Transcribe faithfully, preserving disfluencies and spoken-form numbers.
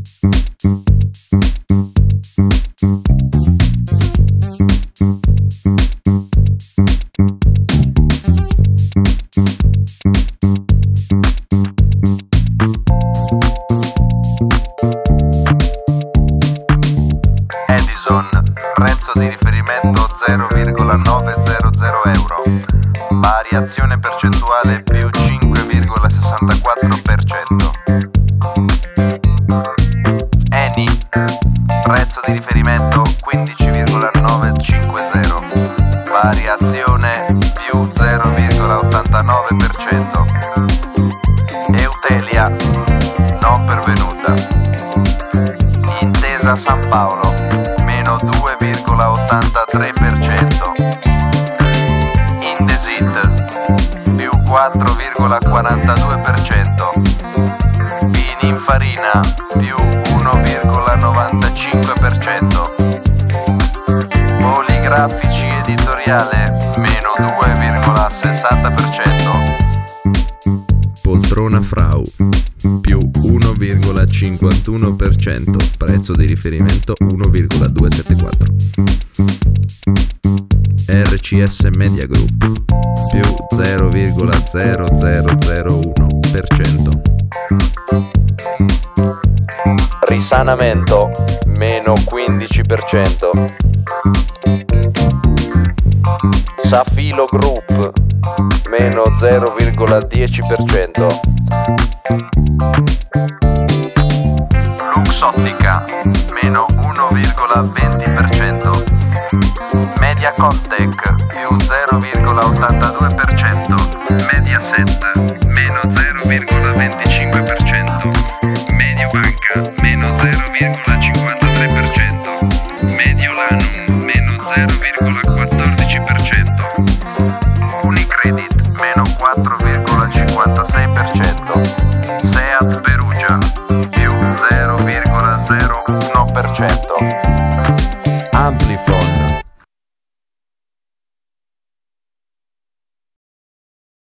Edison, prezzo di riferimento zero virgola novecento euro, variazione percentuale più cinque virgola sessantaquattro per cento. Eni, prezzo di riferimento quindici virgola novecentocinquanta, variazione più zero virgola ottantanove per cento. Eutelia, non pervenuta. Intesa San Paolo, meno due virgola ottantatré per cento. Indesit, più quattro virgola quarantadue per cento. Pininfarina, più uno virgola novantacinque per cento. Poligrafici editoriale, meno due virgola sessanta per cento. Poltrona Frau, più uno virgola cinquantuno per cento, prezzo di riferimento uno virgola duecentosettantaquattro. R C S Media Group, più zero virgola zero zero zero uno per cento. Risanamento, meno quindici per cento. Safilo Group, meno zero virgola dieci per cento. Luxottica, meno uno virgola venti per cento. Mediacontech, più zero virgola ottantadue per cento. Mediaset, meno zero virgola venticinque per cento. Mediobanca, meno zero virgola cinquantatré per cento. Mediolanum, meno zero virgola quattordici per cento.